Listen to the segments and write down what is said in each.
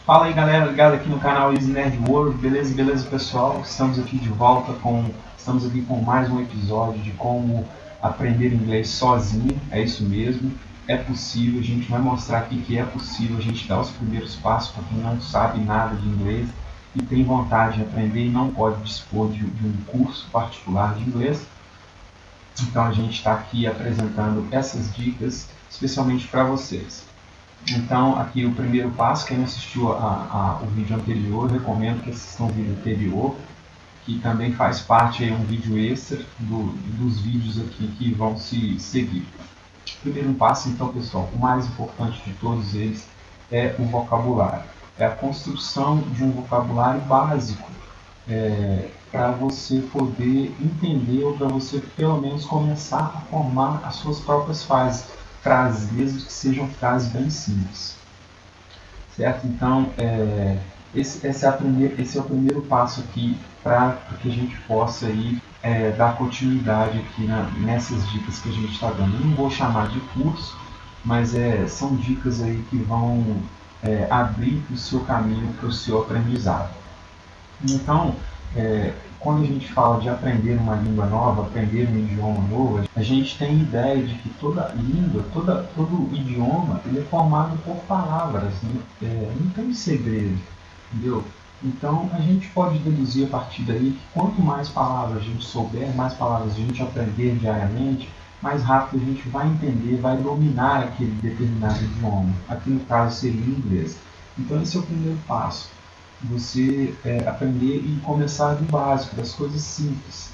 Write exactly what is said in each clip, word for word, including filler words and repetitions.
Fala aí galera, ligado aqui no canal Easy Nerd World, beleza, beleza pessoal? Estamos aqui de volta com, estamos aqui com mais um episódio de como aprender inglês sozinho, é isso mesmo, é possível, a gente vai mostrar aqui que é possível a gente dar os primeiros passos para quem não sabe nada de inglês e tem vontade de aprender e não pode dispor de, de um curso particular de inglês. Então a gente está aqui apresentando essas dicas especialmente para vocês. Então, aqui o primeiro passo, quem não assistiu a, a, o vídeo anterior, eu recomendo que assistam o vídeo anterior, que também faz parte aí um vídeo extra do, dos vídeos aqui que vão se seguir. O primeiro passo, então, pessoal, o mais importante de todos eles é o vocabulário. É a construção de um vocabulário básico é, para você poder entender ou para você pelo menos começar a formar as suas próprias frases. frases, mesmo que sejam frases bem simples, certo? Então, é, esse, esse, é a primeira, esse é o primeiro passo aqui para que a gente possa aí, é, dar continuidade aqui na, nessas dicas que a gente está dando. Eu não vou chamar de curso, mas é, são dicas aí que vão é, abrir o seu caminho para o seu aprendizado. Então, é, quando a gente fala de aprender uma língua nova, aprender um idioma novo, a gente tem ideia de que toda língua, toda, todo idioma, ele é formado por palavras, né? É, não tem segredo, entendeu? Então, a gente pode deduzir a partir daí que quanto mais palavras a gente souber, mais palavras a gente aprender diariamente, mais rápido a gente vai entender, vai dominar aquele determinado idioma. Aqui no caso seria o inglês. Então, esse é o primeiro passo. Você é, aprender e começar do básico, das coisas simples.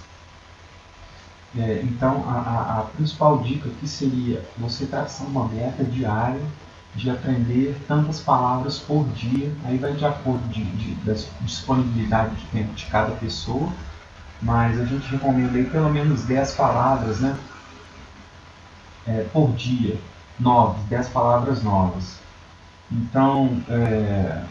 É, então, a, a, a principal dica aqui seria você traçar uma meta diária de aprender tantas palavras por dia. Aí vai de acordo de, de, da disponibilidade de tempo de cada pessoa, mas a gente recomenda aí pelo menos dez palavras, né, é, por dia, novas, dez palavras novas. Então, é,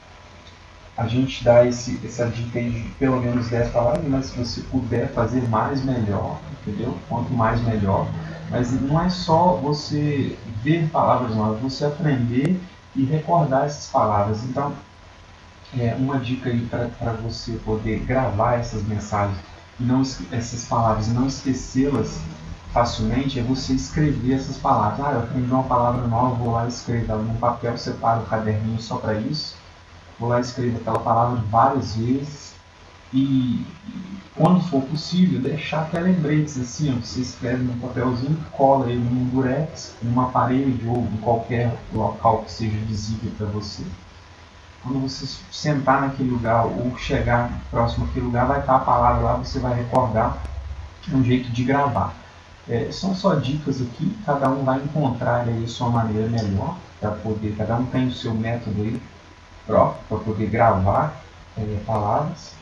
a gente dá esse, essa dica aí de pelo menos dez palavras, mas se você puder fazer mais, melhor, entendeu? Quanto mais, melhor. Mas não é só você ver palavras novas, você aprender e recordar essas palavras. Então, é uma dica aí para você poder gravar essas mensagens, e não, essas palavras, e não esquecê-las facilmente, é você escrever essas palavras. Ah, eu aprendi uma palavra nova, vou lá e escrevo ela num papel, separo o caderninho só para isso. Vou lá e escrevo aquela palavra várias vezes e, quando for possível, deixar até lembretes assim, ó, você escreve num papelzinho, cola ele num durex, numa parede ou em qualquer local que seja visível para você. Quando você sentar naquele lugar ou chegar próximo àquele lugar, vai estar a palavra lá, você vai recordar. É um jeito de gravar. É, são só dicas aqui, cada um vai encontrar aí a sua maneira melhor para poder, cada um tem o seu método aí próprio para poder gravar é, palavras.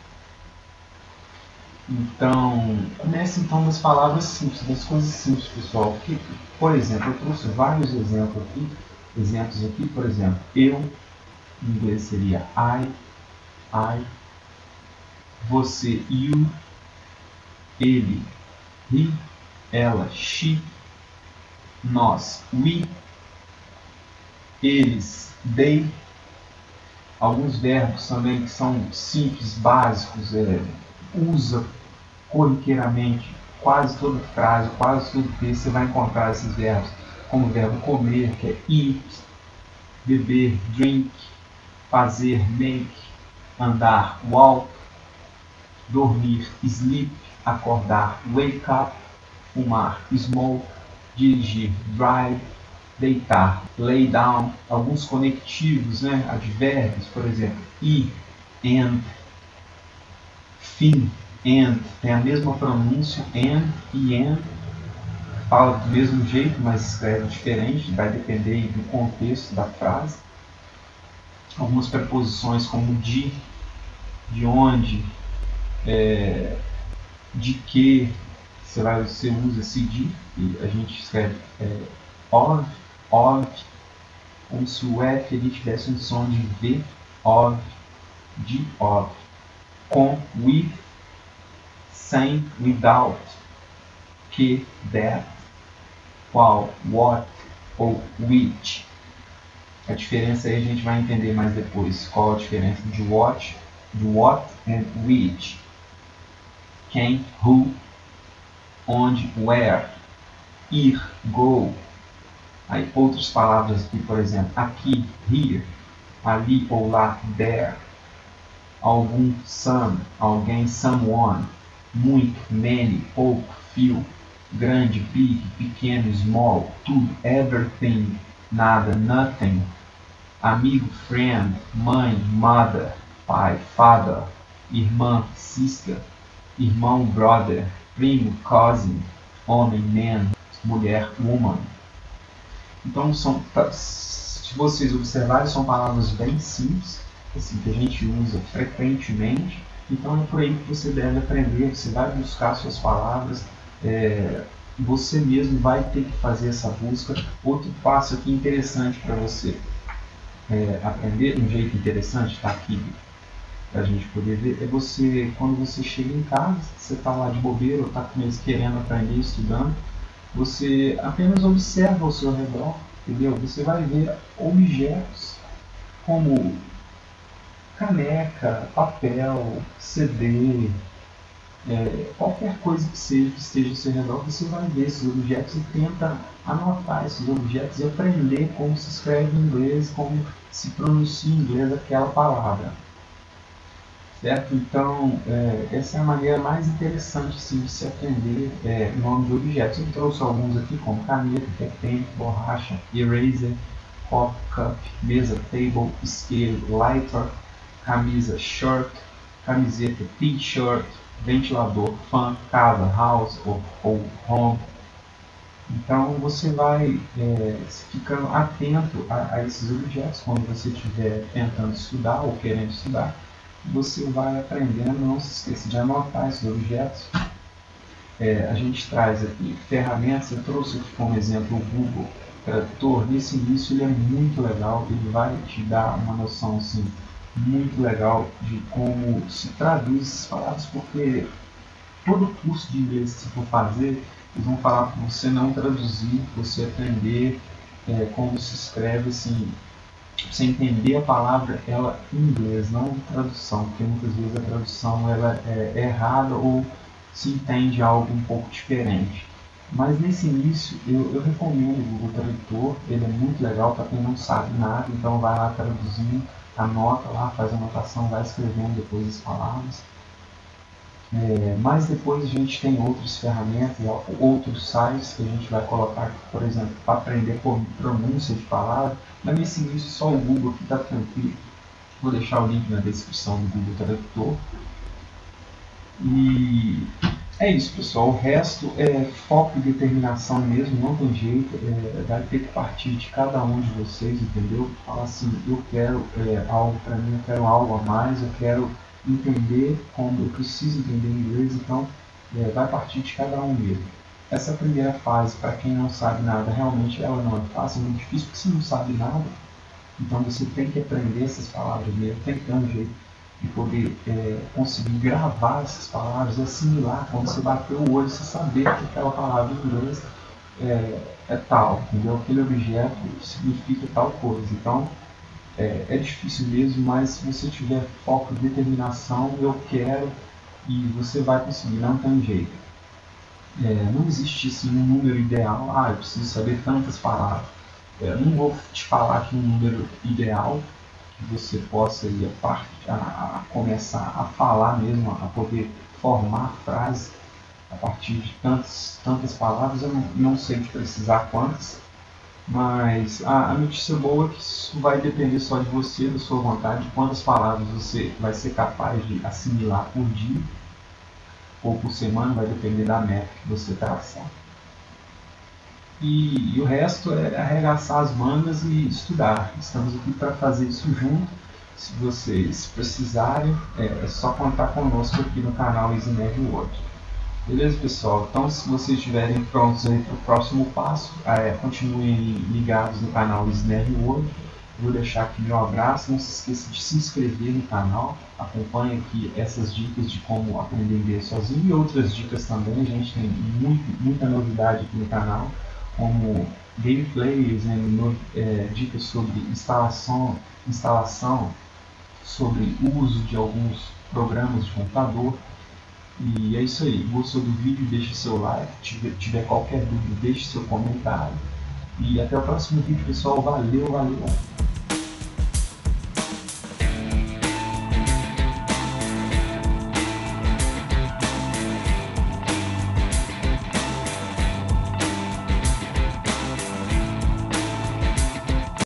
Então, comece então das palavras simples, das coisas simples, pessoal. Que, por exemplo, eu trouxe vários exemplos aqui, exemplos aqui, por exemplo, eu, em inglês seria I, I, você, you, ele, he, ela, she, nós, we, eles, they. Alguns verbos também que são simples, básicos, é, usa corriqueiramente, quase toda frase, quase todo texto você vai encontrar esses verbos, como o verbo comer, que é eat, beber, drink, fazer, make, andar, walk, dormir, sleep, acordar, wake up, fumar, smoke, dirigir, drive, deitar, lay down. Alguns conectivos, né? Advérbios, por exemplo, e, and, fim, and, tem a mesma pronúncia, and e and, fala do mesmo jeito, mas escreve diferente, vai depender do contexto da frase. Algumas preposições como de, de onde, é, de que, você, vai, você usa se de, e a gente escreve é, of, of, como se o F ali tivesse um som de V, of, de, of, com, with, sem, without, que, that, qual, what ou which. A diferença aí a gente vai entender mais depois. Qual a diferença de what, de what and which. Quem, who, onde, where, ir, go. Aí outras palavras aqui, por exemplo, aqui, here, ali ou lá, there. Algum, some, alguém, someone. Muito, many, pouco, few. Grande, big, pequeno, small. Tudo, everything, nada, nothing. Amigo, friend. Mãe, mother. Pai, father. Irmã, sister. Irmão, brother. Primo, cousin. Homem, man. Mulher, woman. Então, são, se vocês observarem, são palavras bem simples, assim, que a gente usa frequentemente. Então, é por aí que você deve aprender. Você vai buscar suas palavras. É, você mesmo vai ter que fazer essa busca. Outro passo aqui interessante para você é, aprender, um jeito interessante, está aqui para a gente poder ver, é você, quando você chega em casa, você está lá de bobeira ou está querendo aprender, estudando, você apenas observa ao seu redor, entendeu? Você vai ver objetos como caneca, papel, C D, é, qualquer coisa que seja que esteja ao seu redor, você vai ver esses objetos e tenta anotar esses objetos e aprender como se escreve em inglês, como se pronuncia em inglês aquela palavra. Certo? Então, é, essa é a maneira mais interessante sim, de se aprender é, nome de objetos. Eu trouxe alguns aqui, como caneta, pen, borracha, eraser, copo, cup, mesa, table, scale, lighter, camisa, shirt, camiseta, t-shirt, ventilador, fan, casa, house ou, ou home. Então você vai é, ficando atento a, a esses objetos quando você estiver tentando estudar ou querendo estudar. Você vai aprendendo, não se esqueça de anotar esses objetos. É, a gente traz aqui ferramentas, eu trouxe aqui como exemplo o Google Tradutor. Nesse início ele é muito legal, ele vai te dar uma noção assim, muito legal de como se traduz essas palavras, porque todo curso de inglês que você for fazer, eles vão falar para você não traduzir, você aprender é, como se escreve assim, você entender a palavra ela em inglês, não a tradução, porque muitas vezes a tradução ela é errada ou se entende algo um pouco diferente. Mas nesse início eu, eu recomendo o Google Tradutor, ele é muito legal para quem não sabe nada, então vai lá traduzindo, anota lá, faz a anotação, vai escrevendo depois as palavras. É, mas depois a gente tem outras ferramentas, outros sites que a gente vai colocar aqui, por exemplo, para aprender por pronúncia de palavra. Mas nesse início só o Google aqui está tranquilo. Vou deixar o link na descrição do Google Tradutor. E é isso, pessoal. O resto é foco e determinação mesmo, não tem jeito. É, vai ter que partir de cada um de vocês, entendeu? Falar assim, eu quero é, algo para mim, eu quero algo a mais, eu quero entender como eu preciso entender inglês, então é, vai partir de cada um mesmo. Essa primeira fase, para quem não sabe nada, realmente ela não é fácil, é muito difícil, porque você não sabe nada, então você tem que aprender essas palavras mesmo, tem que ter um jeito de poder é, conseguir gravar essas palavras e assimilar, quando você bater o olho, você saber que aquela palavra em inglês é, é tal, entendeu? Aquele objeto significa tal coisa, então É, é difícil mesmo, mas se você tiver foco, determinação, eu quero, e você vai conseguir, não tem jeito. É, não existe assim, um número ideal, ah, eu preciso saber tantas palavras. É, não vou te falar aqui um número ideal que você possa ir a, part, a, a começar a falar mesmo, a poder formar frases a partir de tantas, tantas palavras. Eu não, não sei de precisar quantas, mas a, a notícia boa é que isso vai depender só de você, da sua vontade, de quantas palavras você vai ser capaz de assimilar por dia ou por semana, vai depender da meta que você traçar. E, e o resto é arregaçar as mangas e estudar. Estamos aqui para fazer isso junto. Se vocês precisarem, é, é só contar conosco aqui no canal Easy Nerd World. Beleza, pessoal? Então, se vocês estiverem prontos para o próximo passo, é, continuem ligados no canal Easy Nerd World. Vou deixar aqui meu abraço. Não se esqueça de se inscrever no canal. Acompanhe aqui essas dicas de como aprender inglês sozinho e outras dicas também. A gente tem muito, muita novidade aqui no canal, como gameplays, né, no, é, dicas sobre instalação, instalação, sobre o uso de alguns programas de computador. E é isso aí. Gostou do vídeo? Deixe seu like. Tiver, tiver qualquer dúvida, deixe seu comentário. E até o próximo vídeo, pessoal. Valeu, valeu!